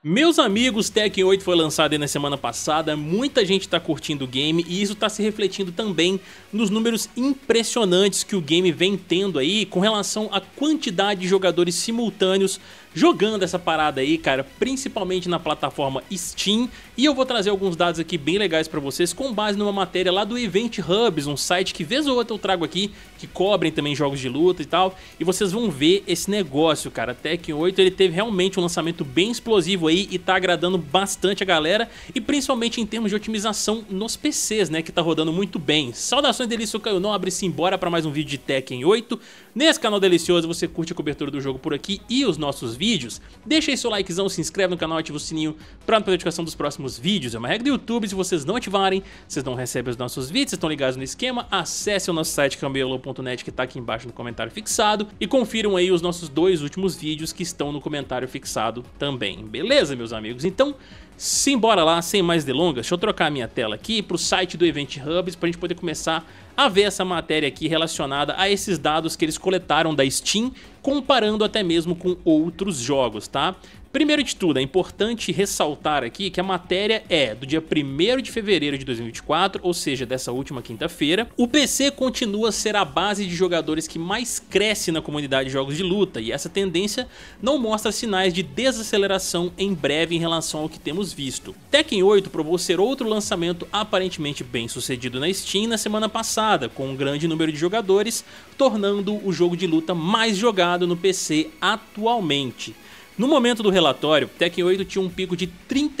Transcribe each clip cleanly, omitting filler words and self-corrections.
Meus amigos, Tekken 8 foi lançado aí na semana passada, muita gente tá curtindo o game e isso tá se refletindo também nos números impressionantes que o game vem tendo aí com relação à quantidade de jogadores simultâneos jogando essa parada aí, cara, principalmente na plataforma Steam. E eu vou trazer alguns dados aqui bem legais pra vocês com base numa matéria lá do Event Hubs, um site que vez ou outra eu trago aqui, que cobrem também jogos de luta e tal. E vocês vão ver esse negócio, cara, Tekken 8 ele teve realmente um lançamento bem explosivo aí e tá agradando bastante a galera, e principalmente em termos de otimização nos PCs, né, que tá rodando muito bem. Saudações delícia, eu sou Caio Nobre, simbora pra mais um vídeo de Tekken 8. Nesse canal delicioso você curte a cobertura do jogo por aqui e os nossos vídeos. Deixa aí seu likezão, se inscreve no canal, ativa o sininho pra não perder a notificação dos próximos vídeos. É uma regra do YouTube, se vocês não ativarem, vocês não recebem os nossos vídeos, vocês estão ligados no esquema. Acesse o nosso site cambiolo.net que tá aqui embaixo no comentário fixado e confiram aí os nossos dois últimos vídeos que estão no comentário fixado também, beleza, meus amigos? Então, simbora lá, sem mais delongas, deixa eu trocar a minha tela aqui pro site do Event Hubs pra gente poder começar a ver essa matéria aqui relacionada a esses dados que eles coletaram da Steam, comparando até mesmo com outros jogos, tá? Primeiro de tudo, é importante ressaltar aqui que a matéria é do dia 1º de fevereiro de 2024, ou seja, dessa última quinta-feira. O PC continua a ser a base de jogadores que mais cresce na comunidade de jogos de luta, e essa tendência não mostra sinais de desaceleração em breve em relação ao que temos visto. Tekken 8 provou ser outro lançamento aparentemente bem sucedido na Steam na semana passada, com um grande número de jogadores, tornando o jogo de luta mais jogado no PC atualmente. No momento do relatório, Tekken 8 tinha um pico de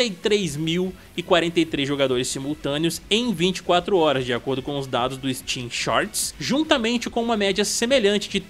33.043 jogadores simultâneos em 24 horas, de acordo com os dados do Steam Charts, juntamente com uma média semelhante de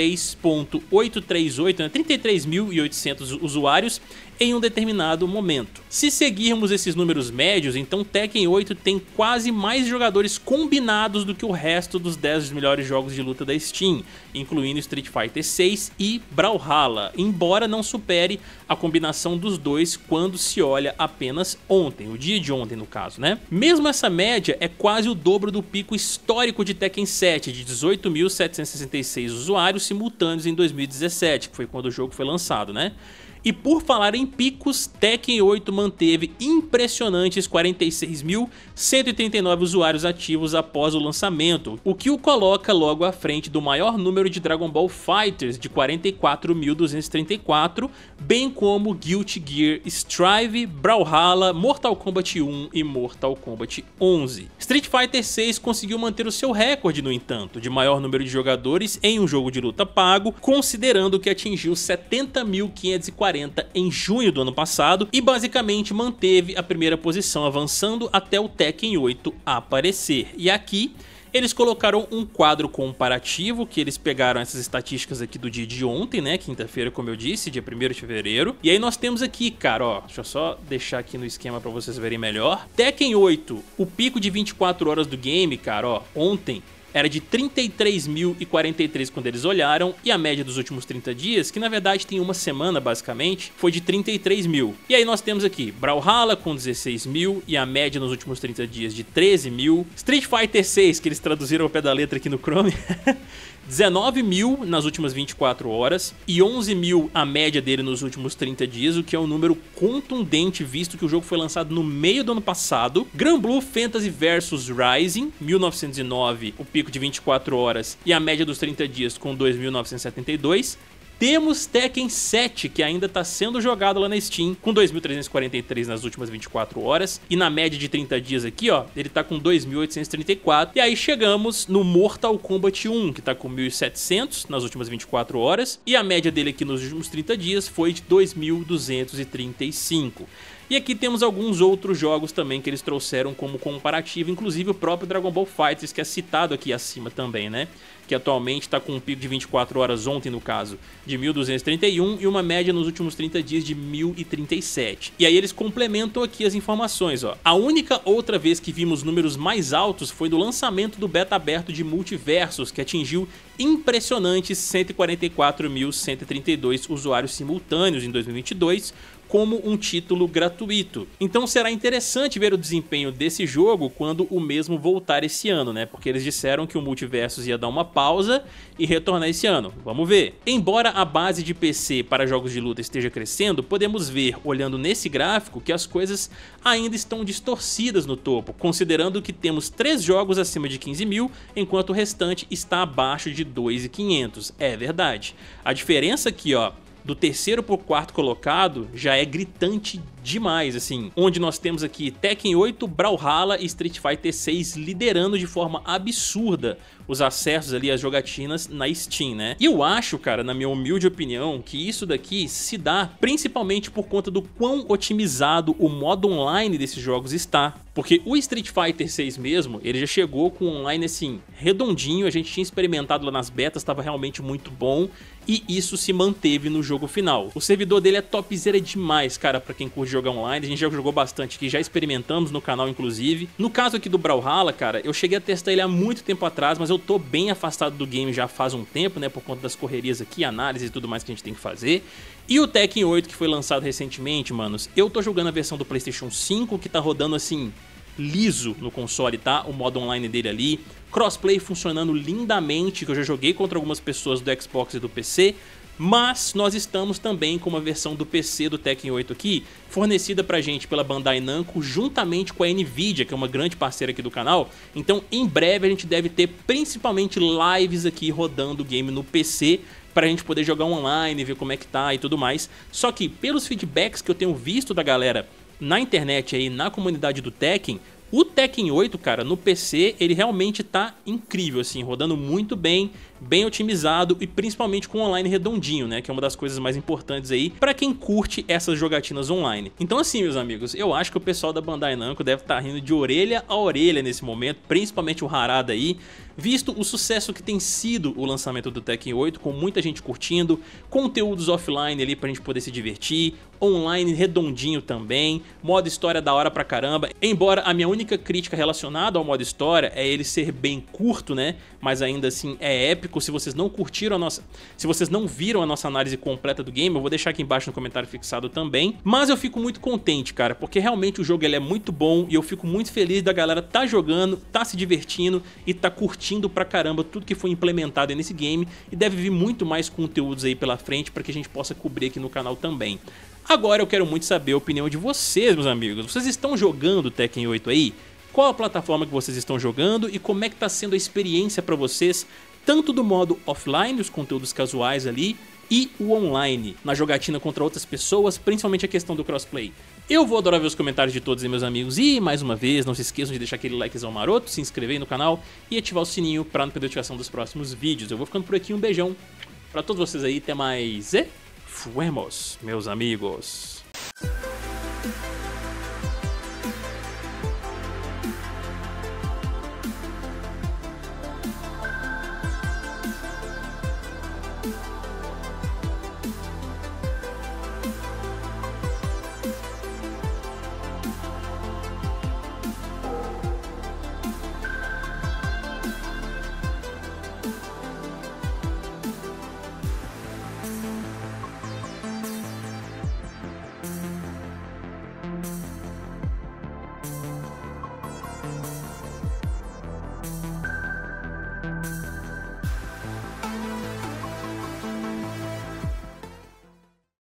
33.838, né, 33.800 usuários em um determinado momento. Se seguirmos esses números médios, então Tekken 8 tem quase mais jogadores combinados do que o resto dos 10 melhores jogos de luta da Steam, incluindo Street Fighter 6 e Brawlhalla, embora não supere a combinação dos dois quando se olha apenas ontem, o dia de ontem no caso, né? Mesmo essa média é quase o dobro do pico histórico de Tekken 7, de 18.766 usuários simultâneos em 2017, que foi quando o jogo foi lançado, né? E por falar em picos, Tekken 8 manteve impressionantes 46.139 usuários ativos após o lançamento, o que o coloca logo à frente do maior número de Dragon Ball Fighters, de 44.234, bem como Guilty Gear Strive, Brawlhalla, Mortal Kombat 1 e Mortal Kombat 11. Street Fighter 6 conseguiu manter o seu recorde, no entanto, de maior número de jogadores em um jogo de luta pago, considerando que atingiu 70.540 em junho do ano passado e basicamente manteve a primeira posição, avançando até o Tekken 8 aparecer. E aqui eles colocaram um quadro comparativo, que eles pegaram essas estatísticas aqui do dia de ontem, né, quinta-feira, como eu disse, dia 1º de fevereiro. E aí nós temos aqui, cara, ó, deixa eu só deixar aqui no esquema pra vocês verem melhor. Tekken 8, o pico de 24 horas do game, cara, ó, ontem era de 33.043 quando eles olharam, e a média dos últimos 30 dias, que na verdade tem uma semana basicamente, foi de 33.000. E aí nós temos aqui Brawlhalla com 16.000 e a média nos últimos 30 dias de 13.000. Street Fighter 6, que eles traduziram ao pé da letra aqui no Chrome, 19.000 nas últimas 24 horas e 11.000 a média dele nos últimos 30 dias, o que é um número contundente visto que o jogo foi lançado no meio do ano passado. Granblue Fantasy vs Rising, 1909, o pico de 24 horas e a média dos 30 dias com 2.972. Temos Tekken 7, que ainda está sendo jogado lá na Steam, com 2.343 nas últimas 24 horas. E na média de 30 dias aqui, ó, ele tá com 2.834. E aí chegamos no Mortal Kombat 1, que tá com 1.700 nas últimas 24 horas. E a média dele aqui nos últimos 30 dias foi de 2.235. E aqui temos alguns outros jogos também que eles trouxeram como comparativo, inclusive o próprio Dragon Ball FighterZ, que é citado aqui acima também, né? Que atualmente está com um pico de 24 horas ontem, no caso, de 1.231 e uma média nos últimos 30 dias de 1.037. E aí eles complementam aqui as informações, ó. A única outra vez que vimos números mais altos foi do lançamento do beta aberto de Multiversus, que atingiu impressionantes 144.132 usuários simultâneos em 2022, como um título gratuito. Então será interessante ver o desempenho desse jogo quando o mesmo voltar esse ano, né? Porque eles disseram que o Multiversus ia dar uma pausa e retornar esse ano. Vamos ver. Embora a base de PC para jogos de luta esteja crescendo, podemos ver, olhando nesse gráfico, que as coisas ainda estão distorcidas no topo, considerando que temos 3 jogos acima de 15 mil, enquanto o restante está abaixo de 2.500. É verdade. A diferença aqui, ó, do terceiro pro quarto colocado já é gritante demais, assim, onde nós temos aqui Tekken 8, Brawlhalla e Street Fighter 6 liderando de forma absurda os acessos ali às jogatinas na Steam, né? E eu acho, cara, na minha humilde opinião, que isso daqui se dá principalmente por conta do quão otimizado o modo online desses jogos está. Porque o Street Fighter 6 mesmo, ele já chegou com um online assim, redondinho, a gente tinha experimentado lá nas betas, estava realmente muito bom, e isso se manteve no jogo final. O servidor dele é topzera demais, cara, pra quem curte jogar online, a gente já jogou bastante aqui, já experimentamos no canal inclusive. No caso aqui do Brawlhalla, cara, eu cheguei a testar ele há muito tempo atrás, mas eu tô bem afastado do game já faz um tempo, né, por conta das correrias aqui, análise e tudo mais que a gente tem que fazer. E o Tekken 8 que foi lançado recentemente, manos, eu tô jogando a versão do PlayStation 5 que tá rodando assim, liso no console, tá? O modo online dele ali, crossplay funcionando lindamente, que eu já joguei contra algumas pessoas do Xbox e do PC, mas nós estamos também com uma versão do PC do Tekken 8 aqui, fornecida pra gente pela Bandai Namco, juntamente com a Nvidia, que é uma grande parceira aqui do canal. Então em breve a gente deve ter principalmente lives aqui rodando o game no PC, pra gente poder jogar online, ver como é que tá e tudo mais. Só que pelos feedbacks que eu tenho visto da galera na internet aí, na comunidade do Tekken, o Tekken 8, cara, no PC, ele realmente tá incrível, assim, rodando muito bem, bem otimizado e principalmente com online redondinho, né, que é uma das coisas mais importantes aí pra quem curte essas jogatinas online. Então assim, meus amigos, eu acho que o pessoal da Bandai Namco deve estar rindo de orelha a orelha nesse momento, principalmente o Harada aí, visto o sucesso que tem sido o lançamento do Tekken 8, com muita gente curtindo, conteúdos offline ali pra gente poder se divertir, online redondinho também, modo história da hora pra caramba, embora a minha única crítica relacionada ao modo história é ele ser bem curto, né, mas ainda assim é épico. Se vocês não curtiram a nossa, se vocês não viram a nossa análise completa do game, eu vou deixar aqui embaixo no comentário fixado também, mas eu fico muito contente, cara, porque realmente o jogo ele é muito bom e eu fico muito feliz da galera tá jogando, tá se divertindo e tá curtindo pra caramba tudo que foi implementado nesse game, e deve vir muito mais conteúdos aí pela frente para que a gente possa cobrir aqui no canal também. Agora eu quero muito saber a opinião de vocês, meus amigos. Vocês estão jogando Tekken 8 aí? Qual a plataforma que vocês estão jogando e como é que tá sendo a experiência pra vocês, tanto do modo offline, os conteúdos casuais ali, e o online, na jogatina contra outras pessoas, principalmente a questão do crossplay. Eu vou adorar ver os comentários de todos aí, meus amigos, e mais uma vez, não se esqueçam de deixar aquele likezão maroto, se inscrever aí no canal e ativar o sininho pra não perder a notificação dos próximos vídeos. Eu vou ficando por aqui, um beijão pra todos vocês aí, até mais e fuemos, meus amigos.